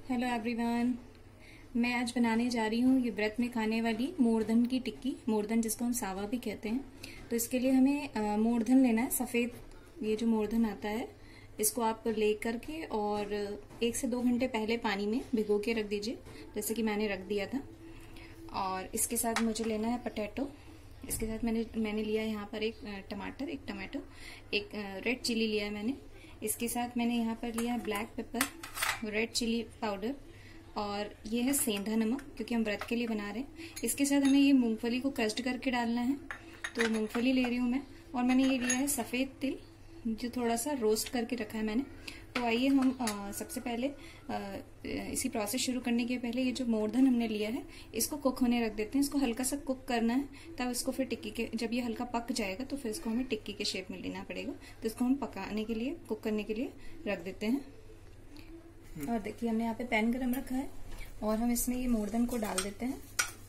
Hello everyone. मैं आज बनाने जा रही हूँ ये व्रत में खाने वाली मूर्धन की टिक्की। मूर्धन जिसको हम सावा भी कहते हैं। तो इसके लिए हमें मूर्धन लेना है, सफ़ेद ये जो मूर्धन आता है इसको आप ले करके और 1 से 2 घंटे पहले पानी में भिगो के रख दीजिए, जैसे कि मैंने रख दिया था। और इसके साथ मुझे लेना है पोटैटो। इसके साथ मैंने लिया है यहाँ पर एक टमाटो, एक रेड चिली लिया है मैंने। इसके साथ मैंने यहाँ पर लिया है black pepper, red chilli powder और ये है सेंधा नमक, क्योंकि हम व्रत के लिए बना रहे हैं। इसके साथ हमें ये मूंगफली को क्रस्ट करके डालना है, तो मूंगफली ले रही हूँ मैं। और मैंने ये लिया है सफ़ेद तिल, जो थोड़ा सा रोस्ट करके रखा है मैंने। तो आइए हम सबसे पहले इसी प्रोसेस शुरू करने के पहले ये जो मूर्धन हमने लिया है इसको कुक होने रख देते हैं। इसको हल्का सा कुक करना है, तब इसको फिर टिक्की के, जब ये हल्का पक जाएगा तो फिर इसको हमें टिक्की के शेप में लेना पड़ेगा। तो इसको हम पकाने के लिए, कुक करने के लिए रख देते हैं। और देखिए हमने यहाँ पे पैन गरम रखा है और हम इसमें ये मूर्धन को डाल देते हैं।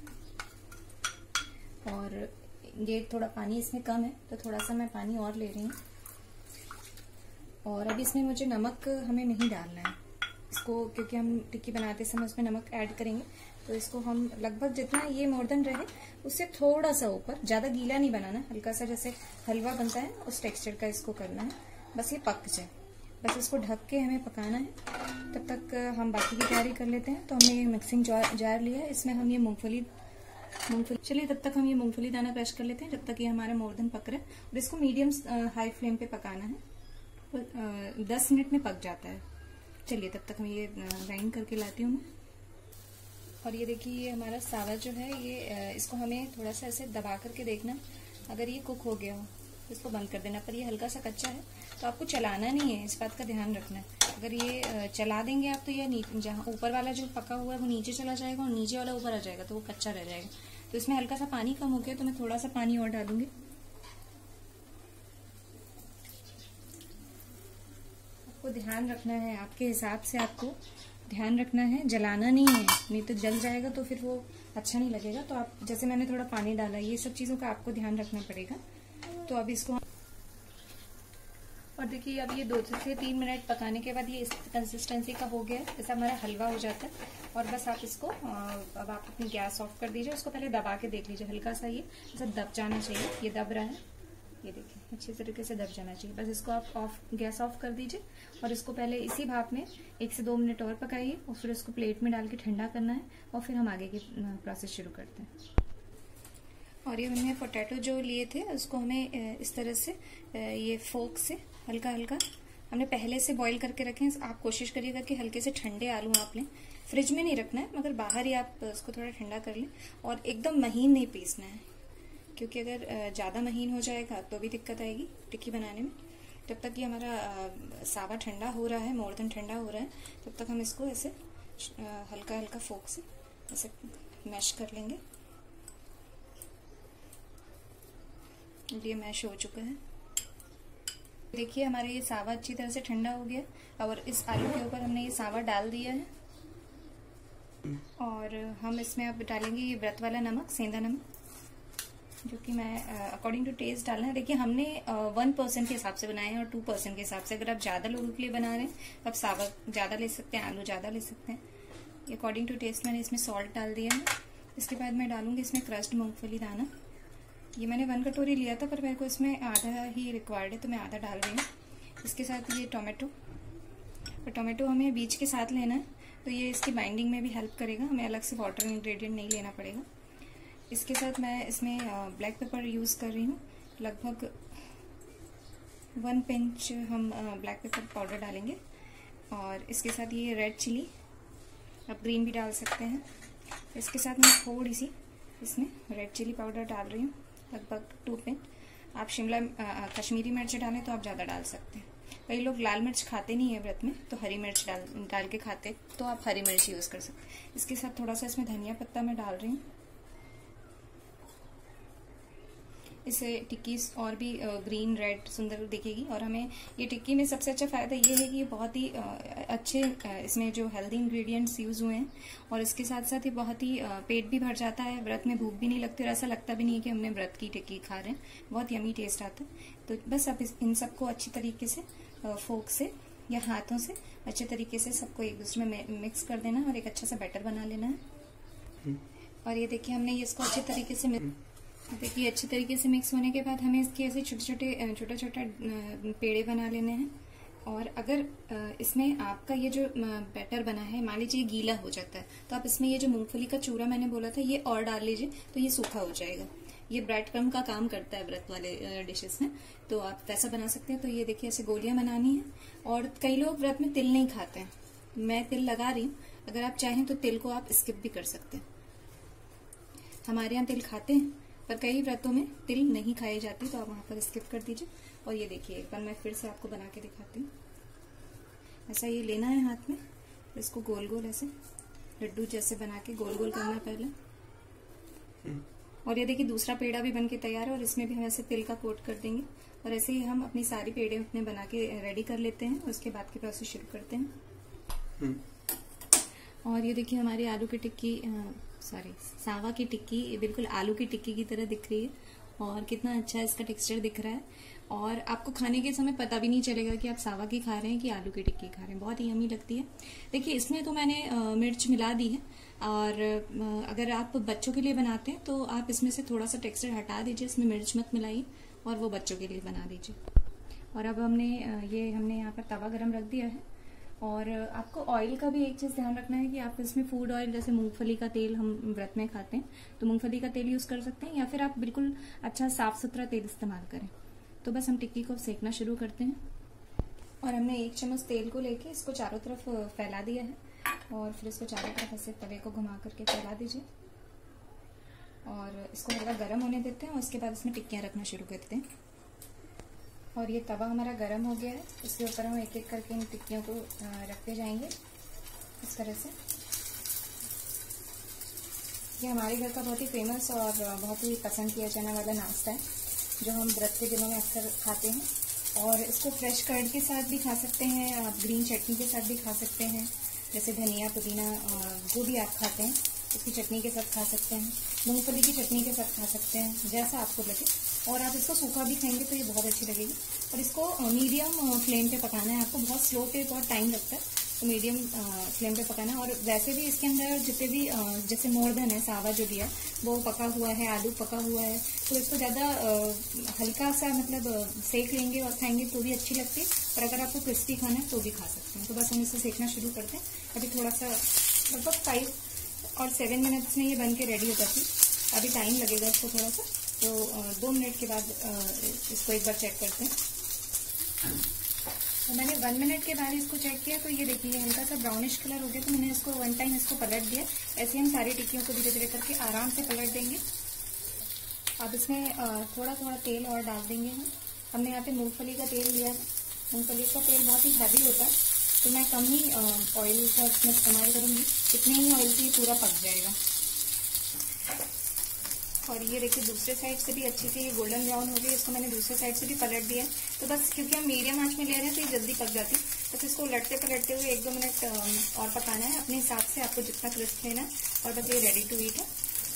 और ये थोड़ा पानी इसमें कम है तो थोड़ा सा मैं पानी और ले रही हूँ। और अब इसमें मुझे नमक हमें नहीं डालना है इसको, क्योंकि हम टिक्की बनाते समय उसमें नमक ऐड करेंगे। तो इसको हम लगभग जितना ये मूर्धन रहे उससे थोड़ा सा ऊपर, ज्यादा गीला नहीं बनाना, हल्का सा जैसे हलवा बनता है उस टेक्सचर का इसको करना है। बस ये पक जाए, बस इसको ढक के हमें पकाना है। तब तक हम बाकी की तैयारी कर लेते हैं। तो हमने ये मिक्सिंग जार लिया है, इसमें हम ये मूंगफली चलिए तब तक हम ये मूंगफली दाना क्रश कर लेते हैं, जब तक ये हमारा मूर्धन पक रहा है। और इसको मीडियम हाई फ्लेम पे पकाना है, 10 मिनट में पक जाता है। चलिए तब तक हम ये ग्राइंड करके लाती हूँ मैं। और ये देखिए ये हमारा सावा जो है ये इसको हमें थोड़ा सा ऐसे दबा करके देखना, अगर ये कुक हो गया हो तो इसको बंद कर देना। पर ये हल्का सा कच्चा है तो आपको चलाना नहीं है, इस बात का ध्यान रखना है। अगर ये चला देंगे आप तो ये जहाँ ऊपर वाला जो पका हुआ है वो नीचे चला जाएगा और नीचे वाला ऊपर आ जाएगा, तो वो कच्चा रह जाएगा। तो इसमें हल्का सा पानी कम हो गया तो मैं थोड़ा सा पानी और डालूंगी। आपको ध्यान रखना है, आपके हिसाब से आपको ध्यान रखना है, जलाना नहीं है, नहीं तो जल जाएगा तो फिर वो अच्छा नहीं लगेगा। तो आप जैसे मैंने थोड़ा पानी डाला, ये सब चीजों का आपको ध्यान रखना पड़ेगा। तो अब इसको, और देखिए अब ये 2 से 3 मिनट पकाने के बाद ये इस कंसिस्टेंसी का हो गया है, जैसा हमारा हलवा हो जाता है। और बस आप इसको अब आप अपनी गैस ऑफ कर दीजिए। उसको पहले दबा के देख लीजिए, हल्का सा ये ऐसा दब जाना चाहिए। ये दब रहा है, ये देखिए अच्छे तरीके से दब जाना चाहिए। बस इसको आप गैस ऑफ कर दीजिए और इसको पहले इसी भाप में 1 से 2 मिनट और पकाइए और फिर इसको प्लेट में डाल के ठंडा करना है और फिर हम आगे की प्रोसेस शुरू करते हैं। और ये हमने पोटैटो जो लिए थे उसको हमें इस तरह से ये फोक से हल्का हल्का हमने पहले से बॉईल करके रखे हैं। आप कोशिश करिएगा कि हल्के से ठंडे आलू आप लें, फ्रिज में नहीं रखना है मगर बाहर ही आप उसको थोड़ा ठंडा कर लें। और एकदम महीन नहीं पीसना है, क्योंकि अगर ज़्यादा महीन हो जाएगा तो भी दिक्कत आएगी टिक्की बनाने में। जब तक ये हमारा सावा ठंडा हो रहा है, मूर्धन ठंडा हो रहा है, तब तक हम इसको ऐसे हल्का हल्का फोक से ऐसे मैश कर लेंगे। ये मैश हो चुका है। देखिए हमारा ये सावा अच्छी तरह से ठंडा हो गया और इस आलू के ऊपर हमने ये सावा डाल दिया है। और हम इसमें अब डालेंगे ये व्रत वाला नमक, सेंधा नमक, जो कि मैं अकॉर्डिंग टू टेस्ट डालना है। देखिए हमने 1% के हिसाब से बनाए हैं और 2% के हिसाब से। अगर आप ज़्यादा लोगों के लिए बना रहे हैं तो आप सावा ज़्यादा ले सकते हैं, आलू ज़्यादा ले सकते हैं। अकॉर्डिंग टू टेस्ट मैंने इसमें सॉल्ट डाल दिया है। इसके बाद मैं डालूंगी इसमें क्रश्ड मूंगफली दाना। ये मैंने 1 कटोरी लिया था पर मेरे को इसमें आधा ही रिक्वायर्ड है तो मैं आधा डाल रही हूँ। इसके साथ ये टोमेटो, और टोमेटो हमें बीज के साथ लेना है तो ये इसकी बाइंडिंग में भी हेल्प करेगा, हमें अलग से वाटर इंग्रेडिएंट नहीं लेना पड़ेगा। इसके साथ मैं इसमें ब्लैक पेपर यूज़ कर रही हूँ, लगभग 1 पिंच हम ब्लैक पेपर पाउडर डालेंगे। और इसके साथ ये रेड चिली, आप ग्रीन भी डाल सकते हैं। इसके साथ मैं थोड़ी सी इसमें रेड चिली पाउडर डाल रही हूँ, लगभग 2 पिंच। आप शिमला कश्मीरी मिर्च डालें तो आप ज़्यादा डाल सकते हैं। कई लोग लाल मिर्च खाते नहीं है व्रत में, तो हरी मिर्च डाल के खाते, तो आप हरी मिर्च यूज़ कर सकते हैं। इसके साथ थोड़ा सा इसमें धनिया पत्ता मैं डाल रही हूँ। इससे टिक्की और भी ग्रीन रेड सुंदर दिखेगी। और हमें ये टिक्की में सबसे अच्छा फ़ायदा ये है कि ये बहुत ही अच्छे इसमें जो हेल्दी इंग्रेडिएंट्स यूज़ हुए हैं। और इसके साथ साथ ये बहुत ही पेट भी भर जाता है, व्रत में भूख भी नहीं लगती और ऐसा लगता भी नहीं है कि हमने व्रत की टिक्की खा रहे हैं। बहुत यमी टेस्ट आता है। तो बस अब इन सबको अच्छी तरीके से फोक से या हाथों से अच्छे तरीके से सबको एक दूसरे में मिक्स कर देना और एक अच्छा सा बैटर बना लेना है। और ये देखिए हमने ये इसको अच्छे तरीके से देखिए अच्छे तरीके से मिक्स होने के बाद हमें इसके ऐसे छोटा छोटा पेड़े बना लेने हैं। और अगर इसमें आपका ये जो बैटर बना है मान लीजिए गीला हो जाता है तो आप इसमें ये जो मूंगफली का चूरा मैंने बोला था ये और डाल लीजिए तो ये सूखा हो जाएगा। ये ब्रेड क्रम्ब का काम करता है व्रत वाले डिशेस में, तो आप वैसा बना सकते हैं। तो ये देखिए ऐसे गोलियां बनानी है। और कई लोग व्रत में तिल नहीं खाते हैं, मैं तिल लगा रही हूँ, अगर आप चाहें तो तिल को आप स्किप भी कर सकते हैं। हमारे यहाँ तिल खाते हैं पर कई व्रतों में तिल नहीं खाई जाती, तो आप वहां पर स्किप कर दीजिए। और ये देखिए एक बार मैं फिर से आपको बना के दिखाती हूँ। ऐसा ये लेना है हाथ में, इसको गोल गोल ऐसे लड्डू जैसे बना के गोल गोल करना पहले। और ये देखिए दूसरा पेड़ा भी बन के तैयार है और इसमें भी हम ऐसे तिल का कोट कर देंगे। और ऐसे ही हम अपनी सारी पेड़े अपने बना के रेडी कर लेते हैं, उसके बाद की प्रोसेस शुरू करते हैं। और ये देखिए हमारी आलू की टिक्की सावा की टिक्की बिल्कुल आलू की टिक्की की तरह दिख रही है और कितना अच्छा इसका टेक्सचर दिख रहा है। और आपको खाने के समय पता भी नहीं चलेगा कि आप सावा की खा रहे हैं कि आलू की टिक्की खा रहे हैं, बहुत ही यम्मी लगती है। देखिए इसमें तो मैंने मिर्च मिला दी है। और अगर आप बच्चों के लिए बनाते हैं तो आप इसमें से थोड़ा सा टेक्सचर हटा दीजिए, इसमें मिर्च मत मिलाइए और वो बच्चों के लिए बना दीजिए। और अब हमने यहाँ पर तवा गरम रख दिया है। और आपको ऑयल का भी एक चीज ध्यान रखना है कि आप इसमें फूड ऑयल जैसे मूंगफली का तेल हम व्रत में खाते हैं तो मूंगफली का तेल यूज कर सकते हैं, या फिर आप बिल्कुल अच्छा साफ सुथरा तेल इस्तेमाल करें। तो बस हम टिक्की को सेकना शुरू करते हैं। और हमने 1 चम्मच तेल को लेके इसको चारों तरफ फैला दिया है और फिर इसको चारों तरफ ऐसे तवे को घुमा करके फैला दीजिए और इसको हल्का गर्म होने देते हैं। और उसके बाद इसमें टिक्कियां रखना शुरू करते हैं। और ये तवा हमारा गर्म हो गया है, इसके ऊपर हम एक एक करके इन टिक्कियों को रखते जाएंगे इस तरह से। ये हमारे घर का बहुत ही फेमस और बहुत ही पसंद किया जाने वाला नाश्ता है जो हम व्रत के दिनों में अक्सर खाते हैं। और इसको फ्रेश कर्ड के साथ भी खा सकते हैं, आप ग्रीन चटनी के साथ भी खा सकते हैं, जैसे धनिया पुदीना जो भी आप खाते हैं उसकी चटनी के साथ खा सकते हैं, मूंगफली की चटनी के साथ खा सकते हैं, जैसा आपको लगे। और आप इसको सूखा भी खाएंगे तो ये बहुत अच्छी लगेगी। और इसको मीडियम फ्लेम पे पकाना है, आपको बहुत स्लो पे बहुत टाइम लगता है, तो मीडियम फ्लेम पे पकाना है। और वैसे भी इसके अंदर जितने भी जैसे मोरधन है सावा जो भी है वो पका हुआ है, आलू पका हुआ है, तो इसको ज़्यादा हल्का सा मतलब सेक लेंगे और खाएंगे तो भी अच्छी लगती है। और अगर आपको क्रिस्पी खाना है तो भी खा सकते हैं। तो बस हम इसे सेकना शुरू करते हैं। अभी थोड़ा सा लगभग 5 और 7 मिनट्स में ये बन के रेडी हो जाती है। अभी टाइम लगेगा इसको थोड़ा सा, तो 2 मिनट के बाद इसको एक बार चेक करते हैं। तो मैंने 1 मिनट के बाद इसको चेक किया तो ये देखिए हल्का सा ब्राउनिश कलर हो गया, तो मैंने इसको 1 टाइम इसको पलट दिया। ऐसे हम सारी टिक्कियों को धीरे धीरे करके आराम से पलट देंगे। अब इसमें थोड़ा थोड़ा तेल और डाल देंगे। हमने यहाँ पे मूंगफली का तेल लिया है, मूंगफली का तेल बहुत ही हैवी होता है तो मैं कम ही ऑयल का इसमें इस्तेमाल करूंगी, इतने ही ऑयल से ये पूरा पक जाएगा। और ये देखिए दूसरे साइड से भी अच्छे से ये गोल्डन ब्राउन हो गई, इसको मैंने दूसरे साइड से भी पलट दिया है। तो बस क्योंकि हम मीडियम आंच में ले रहे हैं तो ये जल्दी पक जाती है, बस इसको उलटते पलटते हुए 1-2 मिनट और पकाना है अपने हिसाब से, आपको जितना क्रिस्प लेना है। और बस ये रेडी टू ईट है।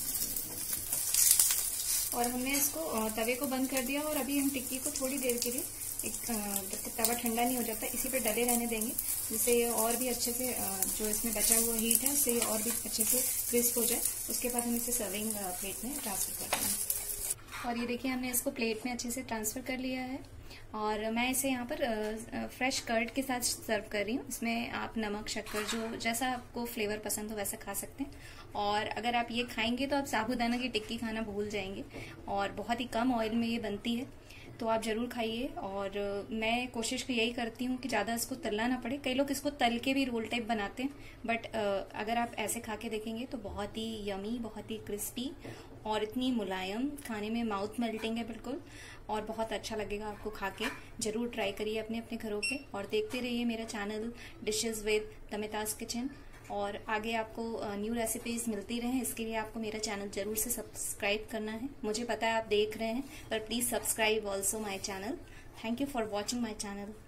और हमने इसको तवे को बंद कर दिया और अभी हम टिक्की को थोड़ी देर के लिए जब तक तवा ठंडा नहीं हो जाता इसी पे डले रहने देंगे, जिससे ये और भी अच्छे से जो इसमें बचा हुआ हीट है उससे ये और भी अच्छे से क्रिस्प हो जाए। उसके बाद हम इसे सर्विंग प्लेट में ट्रांसफर करते हैं। और ये देखिए हमने इसको प्लेट में अच्छे से ट्रांसफर कर लिया है। और मैं इसे यहाँ पर फ्रेश कर्ड के साथ सर्व कर रही हूँ। इसमें आप नमक शक्कर जो जैसा आपको फ्लेवर पसंद हो वैसा खा सकते हैं। और अगर आप ये खाएंगे तो आप साबूदाना की टिक्की खाना भूल जाएंगे। और बहुत ही कम ऑयल में ये बनती है, तो आप जरूर खाइए। और मैं कोशिश यही करती हूँ कि ज़्यादा इसको तलना ना पड़े। कई लोग इसको तल के भी रोल टाइप बनाते हैं, बट अगर आप ऐसे खा के देखेंगे तो बहुत ही यमी, बहुत ही क्रिस्पी और इतनी मुलायम, खाने में माउथ मेल्टिंग है बिल्कुल, और बहुत अच्छा लगेगा आपको खा के। जरूर ट्राई करिए अपने अपने घरों पे और देखते रहिए मेरा channel dishes with Tamitaj kitchen. और आगे आपको न्यू रेसिपीज मिलती रहें, इसके लिए आपको मेरा चैनल जरूर से सब्सक्राइब करना है। मुझे पता है आप देख रहे हैं, पर please subscribe also my channel. Thank you for watching my channel.